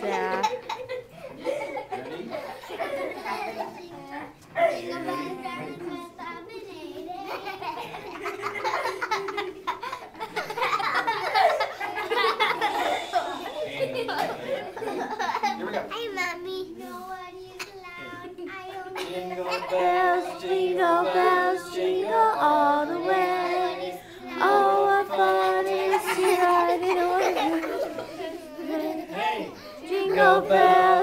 Yeah. Here we go. Hey, Mommy. Jingle bells, jingle all the way. Oh, what fun it is to ride in a one-horse. Jingle bells.